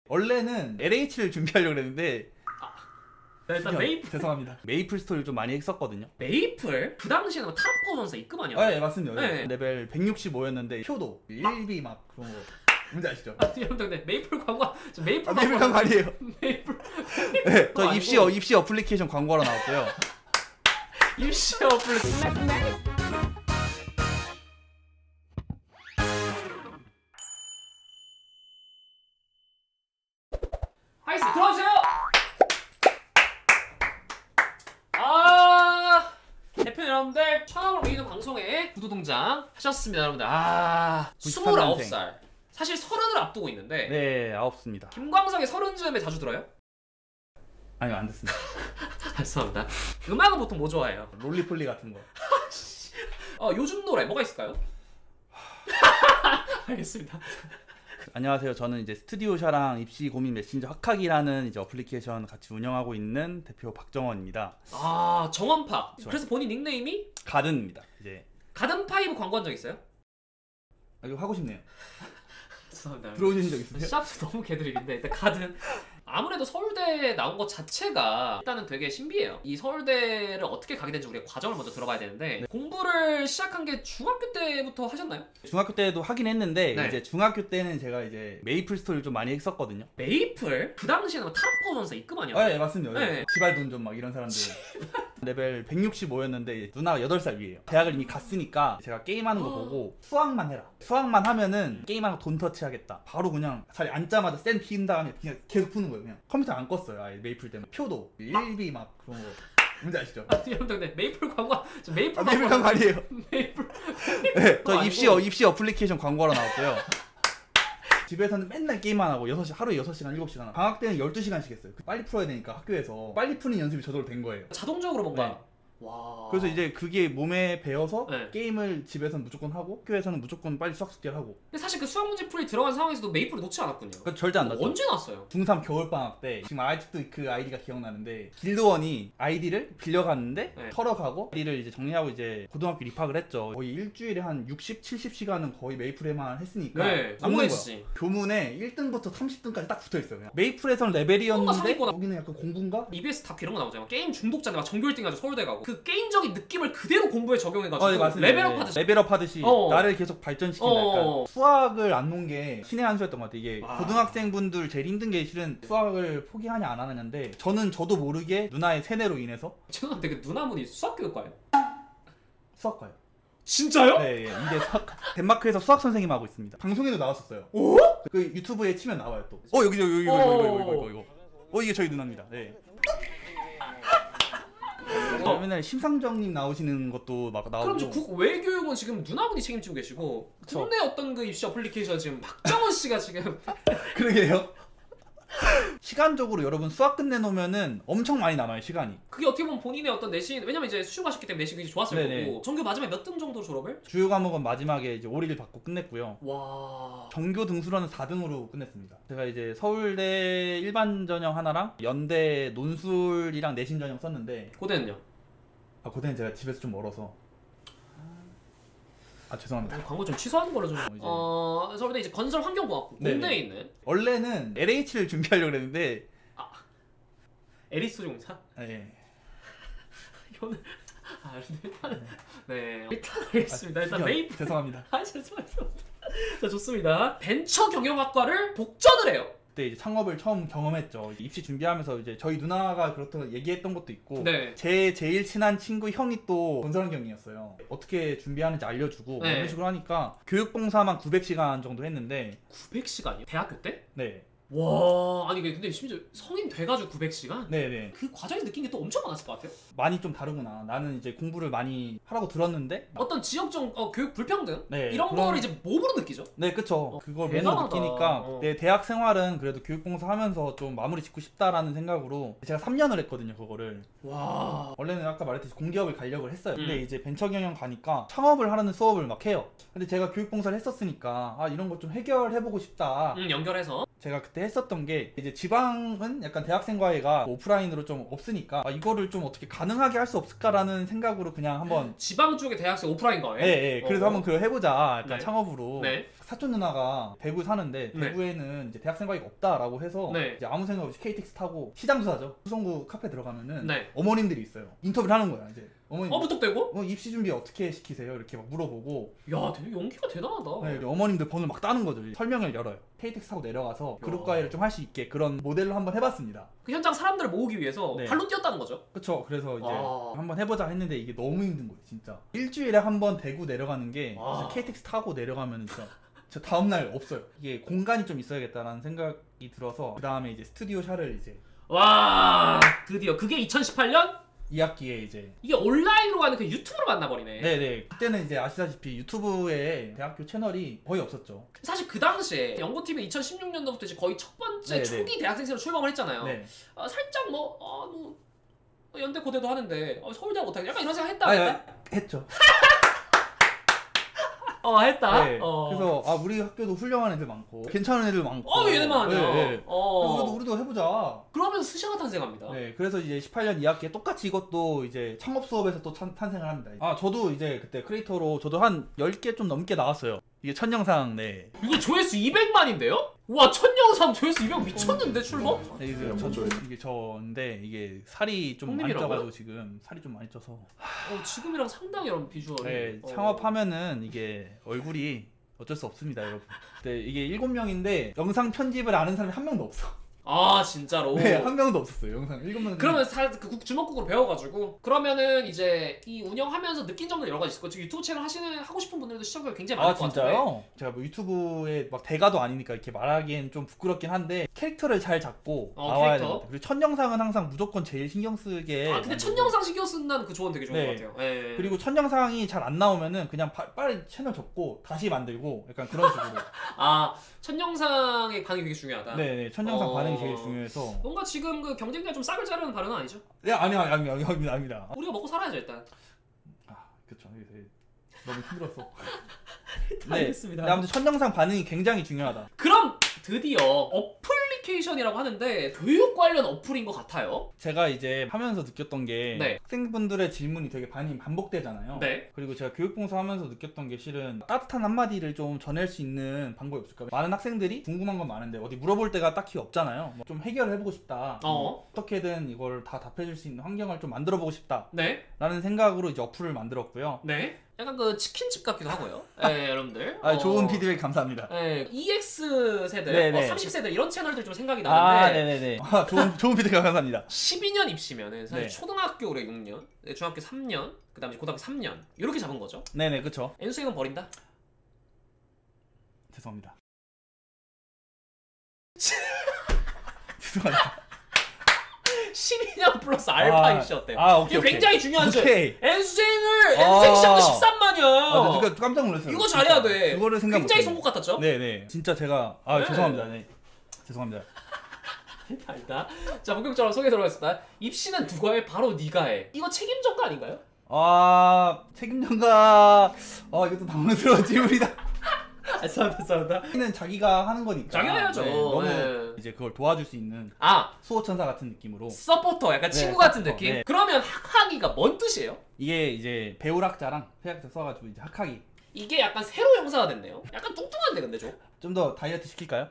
원래는 LH를 준비하려고 그랬는데 일단 메이플 죄송합니다. 메이플 스토리를 좀 많이 했었거든요. 메이플? 그 당시에는 타락퍼 전사 입금 아니었어요? 네 맞습니다. 네. 레벨 165였는데 표도 1비 막 그런 거 뭔지 아시죠? 근데 메이플 광고 메이플 메이플 광고 아니에요. 메이플 네, 저 입시 어플리케이션 광고로 나왔고요. 입시 어플리케이션 하이스 들어주세요. 대표 여러분들 처음으로 보이는 방송에 구도동장 하셨습니다. 여러분들 29살 사실 30을 앞두고 있는데 네 9입니다. 김광석의 30즈음에 자주 들어요? 아니요 안 듣습니다. 죄송합니다. 음악은 보통 뭐 좋아해요? 롤리폴리 같은 거. 요즘 노래 뭐가 있을까요? 알겠습니다. 안녕하세요. 저는 이제 스튜디오샤랑 입시 고민 메신저 학학이라는 이제 어플리케이션 같이 운영하고 있는 대표 박정원입니다. 정원파. 그래서 본인 닉네임이 가든입니다. 이제 가든파이브 광고한 적 있어요? 이거 하고 싶네요. 죄송합니다. 들어오신 적 있으세요? 샵스 너무 개드립인데 일단 가든 아무래도 서울대 나온 것 자체가 일단은 되게 신비해요. 이 서울대를 어떻게 가게 된지 우리가 과정을 먼저 들어봐야 되는데 공부를 시작한 게 중학교 때부터 하셨나요? 중학교 때도 하긴 했는데 네. 이제 중학교 때는 제가 이제 메이플 스토리를 좀 많이 했었거든요. 메이플? 그 당시에는 타락퍼 전사 입금 아니었어요? 네 맞습니다. 네. 지발 돈 좀 막 이런 사람들. 레벨 165였는데 누나가 8살 위에요. 대학을 이미 갔으니까 제가 게임하는 거 보고 수학만 해라. 수학만 하면은 게임하고 돈 터치하겠다. 바로 그냥 자리 앉자마자 센 피운 다음에 그냥 계속 푸는 거예요. 그냥 컴퓨터 안 껐어요. 아예 메이플 때문에. 표도 1비 막 그런 거 뭔지 아시죠? 여러분들 근데 메이플 광고 메이플 메이플 광고 아니에요. 메이플 네, 저 입시 어플리케이션 광고로 나왔고요. 집에서는 맨날 게임만 하고 하루에 6시간, 7시간 방학 때는 12시간씩 했어요. 빨리 풀어야 되니까 학교에서 빨리 푸는 연습이 저절로 된 거예요. 자동적으로 뭔가 네. 와. 그래서 이제 그게 몸에 배어서 네. 게임을 집에서는 무조건 하고 학교에서는 무조건 빨리 수학 숙제를 하고. 근데 사실 그 수학 문제 풀이 들어간 상황에서도 메이플을 놓지 않았군요. 그러니까 절대 안 났죠. 언제 났어요? 중3 겨울방학 때 지금 아직도 그 아이디가 기억나는데 길드원이 아이디를 빌려갔는데 네. 털어가고 아이디를 이제 정리하고 이제 고등학교 입학을 했죠. 거의 일주일에 한 60, 70시간은 거의 메이플에만 했으니까 네. 남는 거야. 씨. 교문에 1등부터 30등까지 딱 붙어있어요. 그냥. 메이플에서는 레벨이었는데 상위권. 여기는 약간 공부인가? EBS 탑 이런 거 나오잖아요. 게임 중독자인데 막 전교 1등 가지고 서울대 가고 그 게임적인 느낌을 그대로 공부에 적용해가지고 네, 맞습니다. 레벨업 하듯이 레벨업 하듯이 나를 계속 발전시킨다. 약간 수학을 안 놓은 게 신의 한 수였던 것 같아요. 이게 고등학생분들 제일 힘든 게 실은 수학을 포기하냐 안 하냐인데 저도 모르게 누나의 세뇌로 인해서 죄송한데 그 누나분이 수학교육과예요? 수학과요. 진짜요? 네, 이제 덴마크에서 수학 선생님 하고 있습니다. 방송에도 나왔었어요. 오? 그 유튜브에 치면 나와요 또. 여기 이거 이게 저희 누나입니다. 네. 맨날 심상정님 나오시는 것도 막 나오고. 그럼 국 외교육은 지금 누나분이 책임지고 계시고 국내 어떤 그 입시 어플리케이션 지금 박정원 씨가 지금 그러게요. 시간적으로 여러분 수학 끝내놓으면은 엄청 많이 남아요 시간이. 그게 어떻게 보면 본인의 어떤 내신 왜냐면 이제 수료하셨기 때문에 내신이 굉장히 좋았을 네네. 거고 전교 마지막에 몇 등 정도 졸업을? 주요 과목은 마지막에 이제 5를 받고 끝냈고요. 와. 전교 등수로는 4등으로 끝냈습니다. 제가 이제 서울대 일반 전형 하나랑 연대 논술이랑 내신 전형 썼는데 고대는요? 고대는 제가 집에서 좀 멀어서 죄송합니다. 광고 좀 취소하는 걸로 좀. 서울대 이제 건설 환경공학부 공대에 있는. 원래는 LH를 준비하려고 그랬는데. 에리스 종사? 네. 이거는 일단 알겠습니다. 일단 메이플. 죄송합니다. 죄송합니다. 자 좋습니다. 벤처 경영학과를 복전을 해요. 그때 이제 창업을 처음 경험했죠. 입시 준비하면서 이제 저희 누나가 그렇다고 얘기했던 것도 있고 제 제일 친한 친구 형이 또 건설환경이었어요. 어떻게 준비하는지 알려주고 이런 식으로 하니까 교육봉사만 900시간 정도 했는데 900시간이요? 대학교 때? 네. 와 아니 근데 심지어 성인 돼가지고 900시간? 네네. 그 과정에서 느낀 게 또 엄청 많았을 것 같아요? 많이 좀 다르구나. 나는 이제 공부를 많이 하라고 들었는데 어떤 지역적 교육 불평등? 네, 이런 거를 이제 몸으로 느끼죠? 네 그쵸. 그걸 대단하다. 몸으로 느끼니까 내 대학 생활은 그래도 교육봉사 하면서 좀 마무리 짓고 싶다라는 생각으로 제가 3년을 했거든요 그거를. 와. 원래는 아까 말했듯이 공기업을 가려고 했어요. 근데 이제 벤처경영 가니까 창업을 하라는 수업을 막 해요. 근데 제가 교육봉사를 했었으니까 이런 거 좀 해결해보고 싶다. 연결해서 제가 그때 했었던 게 이제 지방은 약간 대학생과외가 오프라인으로 좀 없으니까 이거를 좀 어떻게 가능하게 할 수 없을까라는 생각으로 그냥 한번 지방 쪽의 대학생 오프라인 과외? 네, 그래서 한번 그거 해보자. 약간 창업으로 사촌 누나가 대구 사는데 네. 대구에는 이제 대학 생각이 없다라고 해서 네. 이제 아무 생각 없이 KTX 타고 시장 수사죠. 수성구 카페 들어가면은 네. 어머님들이 있어요. 인터뷰를 하는 거야 이제. 어머님 무턱대고? 입시 준비 어떻게 시키세요? 이렇게 막 물어보고 야, 되게 용기가 대단하다. 네, 어머님들 번호를 막 따는 거죠. 설명을 열어요. KTX 타고 내려가서 그룹 과외를 좀 할 수 있게 그런 모델로 한번 해봤습니다. 그 현장 사람들을 모으기 위해서 네. 발로 뛰었다는 거죠. 그쵸. 그래서 이제 아. 한번 해보자 했는데 이게 너무 힘든 거예요 진짜. 일주일에 한 번 대구 내려가는 게 아. KTX 타고 내려가면 진짜 다음날 없어요. 이게 공간이 좀 있어야겠다라는 생각이 들어서 그 다음에 이제 스튜디오 샤를 이제 와, 드디어 그게 2018년? 2학기에 이제 이게 온라인으로 가는 그 유튜브로 만나버리네. 네네 그때는 이제 아시다시피 유튜브에 대학교 채널이 거의 없었죠. 사실 그 당시에 연고TV 2016년도부터 이제 거의 첫 번째 네네. 초기 대학생으로 출범을 했잖아요. 네. 살짝 뭐 연대 고대도 하는데 서울대 못하게 약간 이런 생각 했다. 아, 했다? 했죠. 했다. 네. 그래서 우리 학교도 훌륭한 애들 많고 괜찮은 애들 많고 얘네만 하냐. 네, 네. 우리도 해보자. 그러면 스샤가 탄생합니다. 네, 그래서 이제 18년 2학기에 똑같이 이것도 이제 창업 수업에서 또 탄생을 합니다. 저도 이제 그때 크리에이터로 저도 한 10개 좀 넘게 나왔어요. 이게 첫 영상. 네. 이거 조회수 200만인데요? 와, 첫 영상 조회수 200 미쳤는데 출범? 네, 이게 저인데 이게 살이 좀 많이 형님이라고요? 쪄가지고 지금 살이 좀 많이 쪄서. 지금이랑 상당히 이런 비주얼이. 네, 창업하면은 이게 얼굴이 어쩔 수 없습니다, 여러분. 네, 이게 7명인데 영상 편집을 아는 사람이 한 명도 없어. 진짜로? 네, 한 명도 없었어요. 영상 7명. 그러면 주먹국으로 배워가지고 그러면은 이제 이 운영하면서 느낀 점도 여러 가지 있을 거예요. 유튜브 채널 하고 싶은 분들도 시청자가 굉장히 많을 것 같은데. 진짜요? 제가 뭐 유튜브에 막 대가도 아니니까 이렇게 말하기엔 좀 부끄럽긴 한데 캐릭터를 잘 잡고 나와야 캐릭터? 돼요. 그리고 첫 영상은 항상 무조건 제일 신경 쓰게. 근데 첫 영상 신경 쓴다는 그 조언 되게 좋은 네. 것 같아요. 예. 그리고 첫 영상이 잘 안 나오면은 그냥 빨리 채널 접고 다시 만들고 약간 그런 식으로. 첫 영상의 반응이 되게 중요하다. 네, 첫 영상 반응이 제일 중요해서. 뭔가 지금 그 경쟁자 좀 싹을 자르는 발언은 아니죠? 네, 아닙니다. 우리가 먹고 살아야죠 일단. 그쵸. 너무 힘들었어. 알겠습니다. 네, 아무튼 첫 영상 반응이 굉장히 중요하다. 그럼 드디어 어플리케이션이라고 하는데 교육 관련 어플인 것 같아요. 제가 이제 하면서 느꼈던 게 네. 학생분들의 질문이 되게 많이 반복되잖아요. 네. 그리고 제가 교육봉사 하면서 느꼈던 게 실은 따뜻한 한마디를 좀 전할 수 있는 방법이 없을까. 많은 학생들이 궁금한 건 많은데 어디 물어볼 데가 딱히 없잖아요. 좀 해결을 해보고 싶다. 어떻게든 이걸 다 답해줄 수 있는 환경을 좀 만들어보고 싶다. 네. 라는 생각으로 이제 어플을 만들었고요. 네. 약간 그 치킨집 같기도 하고요. 네, 여러분들. 좋은 피드백 감사합니다. 네, EX 세대, 네네. 30세대 이런 채널들 좀 생각이 나는데. 네네네. 좋은 피드백 감사합니다. 12년 입시면은 사실 네. 초등학교 올해 6년, 중학교 3년, 그다음에 고등학교 3년 이렇게 잡은 거죠. 네네, 그쵸. N수행은 버린다. 죄송합니다. 죄송합니다. 12년 플러스 알파 입시 어때요? 오케이, 이거 굉장히 중요한 점. 오케이. N수행 시작도 13만이야. 그러니까 깜짝 놀랐어요. 이거 잘해야 돼. 그거를 생각 굉장히 못했네. 송곳 같았죠? 네네. 진짜 제가 네. 죄송합니다. 네. 죄송합니다. 일단 자 본격적으로 소개 들어가겠습니다. 입시는 누가 해? 바로 네가 해. 이거 책임전가 아닌가요? 책임전가. 이것도 당황스러운 질문이다. 죄송합니다. 는 자기가 하는 거니까. 자기가 해야죠. 너무 네. 이제 그걸 도와줄 수 있는 수호천사 같은 느낌으로. 서포터, 약간 네, 친구 같은 서포터. 느낌? 네. 그러면 학하기가 뭔 뜻이에요? 이게 이제 배우락자랑 회학자 써가지고 이제 학하기. 이게 약간 세로 형사가 됐네요. 약간 뚱뚱한데 근데 좀 더 다이어트 시킬까요?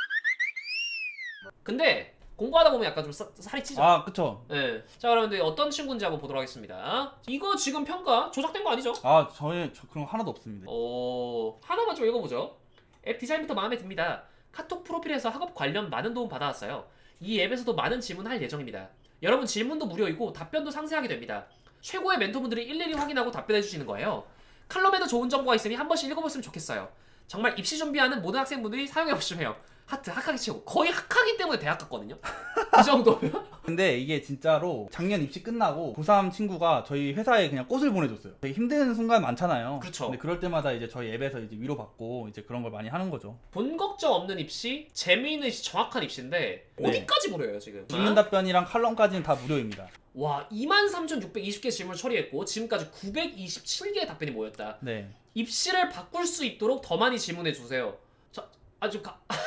근데 공부하다 보면 약간 좀 살이 찌죠. 그쵸. 네. 자 그러면 어떤 친구인지 한번 보도록 하겠습니다. 이거 지금 평가 조작된 거 아니죠? 저 그런 거 하나도 없습니다. 하나만 좀 읽어보죠. 앱 디자인부터 마음에 듭니다. 카톡 프로필에서 학업 관련 많은 도움 받아왔어요. 이 앱에서도 많은 질문할 예정입니다. 여러분 질문도 무료이고 답변도 상세하게 됩니다. 최고의 멘토분들이 일일이 확인하고 답변해 주시는 거예요. 칼럼에도 좋은 정보가 있으니 한 번씩 읽어봤으면 좋겠어요. 정말 입시 준비하는 모든 학생분들이 사용해보시면 해요. 하트, 학하기 치고 거의 학하기 때문에 대학 갔거든요? 이 정도면? 근데 이게 진짜로 작년 입시 끝나고 고3 친구가 저희 회사에 그냥 꽃을 보내줬어요. 되게 힘든 순간 많잖아요. 그렇죠. 근데 그럴 때마다 이제 저희 앱에서 이제 위로받고 이제 그런 걸 많이 하는 거죠. 본 걱정 없는 입시, 재미있는 입시, 정확한 입시인데 네. 어디까지 무료예요 지금? 질문 답변이랑 칼럼까지는 다 무료입니다. 와, 23,620개 질문을 처리했고 지금까지 927개의 답변이 모였다. 네. 입시를 바꿀 수 있도록 더 많이 질문해 주세요. 저기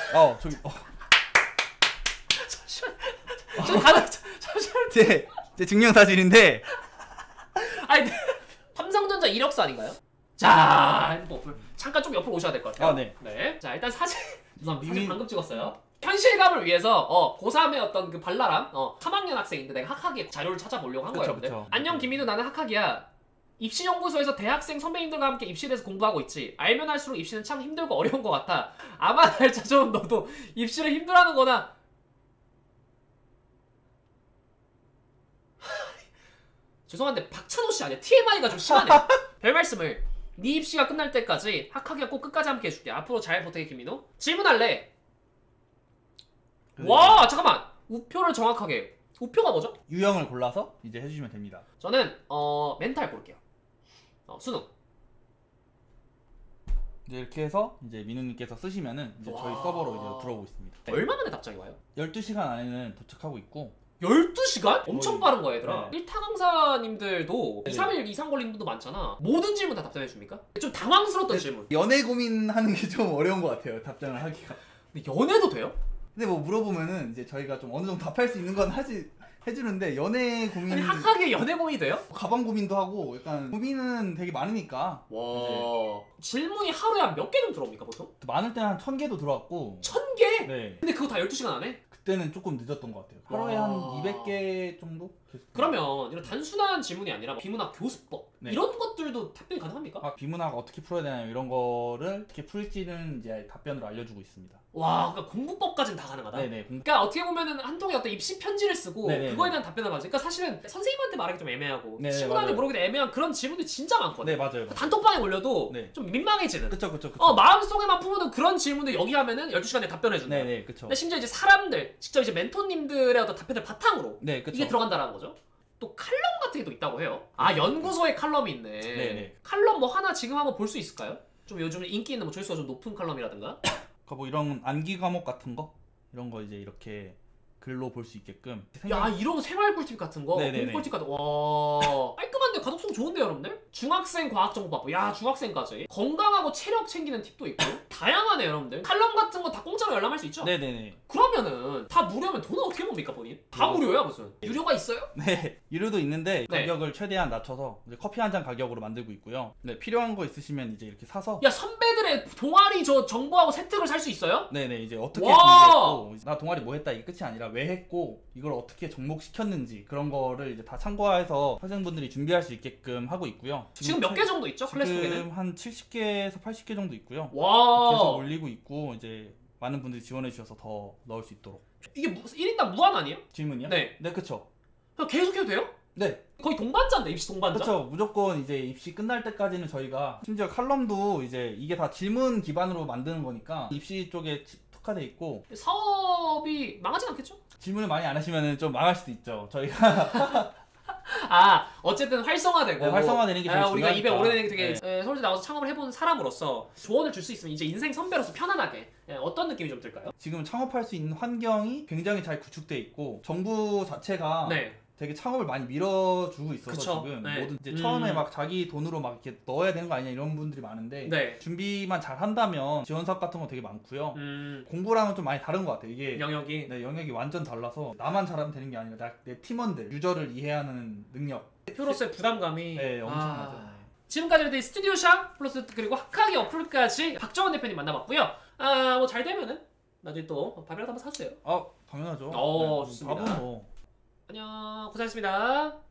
잠시만. 제 증명사실인데. 삼성전자 이력서 아닌가요? 자, 잠깐 좀 옆으로 오셔야 될 것 같아요. 아, 네. 네. 자, 일단 사진 미미- 방금 찍었어요. 현실감을 위해서 고3의 어떤 그 발랄함 3학년 학생인데 내가 학학의 자료를 찾아보려고 한 거예요. 그쵸. 안녕 김민우, 나는 학학이야. 입시연구소에서 대학생 선배님들과 함께 입시에 대해서 공부하고 있지. 알면 할수록 입시는 참 힘들고 어려운 것 같아. 아마 날 찾아온 너도 입시를 힘들어하는 거나 죄송한데 박찬호 씨 아니야? TMI가 좀 심하네. 별 말씀을. 네 입시가 끝날 때까지 학학이가 꼭 끝까지 함께 해줄게. 앞으로 잘 부탁해 김민우. 질문할래. 와 잠깐만. 우표를 정확하게. 우표가 뭐죠? 유형을 골라서 이제 해주시면 됩니다. 저는 멘탈 고를게요. 수능. 이제 이렇게 해서 이제 민우님께서 쓰시면은 이제 저희 와. 서버로 이제 들어오고 있습니다. 얼마 만에 답장이 와요? 12시간 안에는 도착하고 있고 12시간? 엄청 거의- 빠른 거야 얘들아. 네. 1타 강사님들도 네. 2, 3일 이상 걸리는 분도 많잖아. 모든 질문 다 답변해 줍니까? 좀 당황스러웠던 질문. 연애 고민하는 게 좀 어려운 것 같아요. 답장을 하기가. 근데 연애도 돼요? 근데 뭐 물어보면은 이제 저희가 좀 어느 정도 답할 수 있는 건 해주는데 연애 고민, 아니 학학에 연애 고민이 돼요? 가방 고민도 하고 약간 고민은 되게 많으니까 와 질문이 하루에 한 몇 개 정도 들어옵니까 보통? 많을 때는 한 1000개도 들어왔고 1000개? 네 근데 그거 다 12시간 안에? 그때는 조금 늦었던 것 같아요. 하루에 와. 한 200개 정도? 계속. 그러면 이런 단순한 질문이 아니라 비문학 교수법 네. 이런 것들도 답변이 가능합니까? 아, 비문학 어떻게 풀어야 되나요? 이런 거를 어떻게 풀지는 이제 답변으로 알려주고 있습니다. 와 그러니까 공부법까지는 다 가능하다? 네네. 그러니까 어떻게 보면은 한 통의 어떤 입시 편지를 쓰고 네네네. 그거에 대한 답변을 받으니까 사실은 선생님한테 말하기 좀 애매하고 네네, 친구한테 맞아요. 물어보기도 애매한 그런 질문들이 진짜 많거든. 네 맞아요. 단톡방에 올려도 네. 좀 민망해지는 그쵸. 마음속에만 품어둔 그런 질문들 여기 하면은 12시간에 답변해준다. 네네 그쵸. 근데 심지어 이제 사람들 직접 이제 멘토님들의 어떤 답변을 바탕으로 네 그쵸. 이게 들어간다라는 거죠. 또 칼럼 같은 게 또 있다고 해요. 아 연구소에 칼럼이 있네. 네네. 칼럼 뭐 하나 지금 한번 볼 수 있을까요? 좀 요즘 인기 있는 뭐 조회수가 좀 높은 칼럼이라든가. 그러니까 뭐 이런 암기 과목 같은 거 이런 거 이제 이렇게 글로 볼 수 있게끔. 야 이런 생활 꿀팁 같은 거, 네네네. 공부 꿀팁 같은 거. 와 깔끔한데 가독성 좋은데요 여러분들? 중학생 과학정보밥. 야 중학생까지. 건강하고 체력 챙기는 팁도 있고 다양하네 여러분들. 칼럼 같은 거 다 공짜로 열람할 수 있죠? 네네네. 그러면은 다 무료면 돈은 어떻게 봅니까 본인? 다 무료야 무슨? 유료가 있어요? 네 유료도 있는데 네. 가격을 최대한 낮춰서 이제 커피 한 잔 가격으로 만들고 있고요. 네 필요한 거 있으시면 이제 이렇게 사서. 야 선배들의 동아리 저 정보하고 세특을 살 수 있어요? 네네 이제 어떻게 와! 준비했고 나 동아리 뭐 했다 이게 끝이 아니라 왜 했고 이걸 어떻게 접목시켰는지 그런 거를 이제 다 참고해서 학생분들이 준비할 수 있게끔 하고 있고요. 지금 몇 개 정도 있죠? 클래스 지금 속에는? 한 70개에서 80개 정도 있고요. 계속 와 올리고 있고 이제 많은 분들이 지원해 주셔서 더 넣을 수 있도록. 이게 1인당 무한 아니에요? 질문이요? 네. 네 그쵸. 그냥 계속 해도 돼요? 네 거의 동반자인데 입시 동반자? 그쵸. 무조건 이제 입시 끝날 때까지는 저희가 심지어 칼럼도 이제 이게 다 질문 기반으로 만드는 거니까 입시 쪽에 특화돼 있고 사업이 망하진 않겠죠? 질문을 많이 안 하시면 좀 망할 수도 있죠. 저희가 아 어쨌든 활성화되고 네, 활성화되는 게 제일 우리가 입에 중요하니까. 오래되는 게 되게 네. 서울대 나와서 창업을 해본 사람으로서 조언을 줄 수 있으면 이제 인생 선배로서 편안하게 어떤 느낌이 좀 들까요? 지금 창업할 수 있는 환경이 굉장히 잘 구축돼 있고 정부 자체가 네. 되게 창업을 많이 밀어주고 있어서 그쵸. 지금 네. 뭐든 이제 처음에 막 자기 돈으로 막 이렇게 넣어야 되는 거 아니냐 이런 분들이 많은데 네. 준비만 잘 한다면 지원 사업 같은 거 되게 많고요. 공부랑은 좀 많이 다른 것 같아요. 이게 영역이 네, 영역이 완전 달라서 나만 잘하면 되는 게 아니라 내 팀원들 유저를 이해하는 능력 대표로서의 부담감이 네 엄청나죠. 네. 지금까지 저희 스튜디오샵 플러스 그리고 학학의 어플까지 박정원 대표님 만나봤고요. 뭐 잘 되면은 나중에 또 밥이라도 한번 사주세요. 아 당연하죠. 어, 네, 좋습니다. 밥은 뭐 안녕 고생하셨습니다.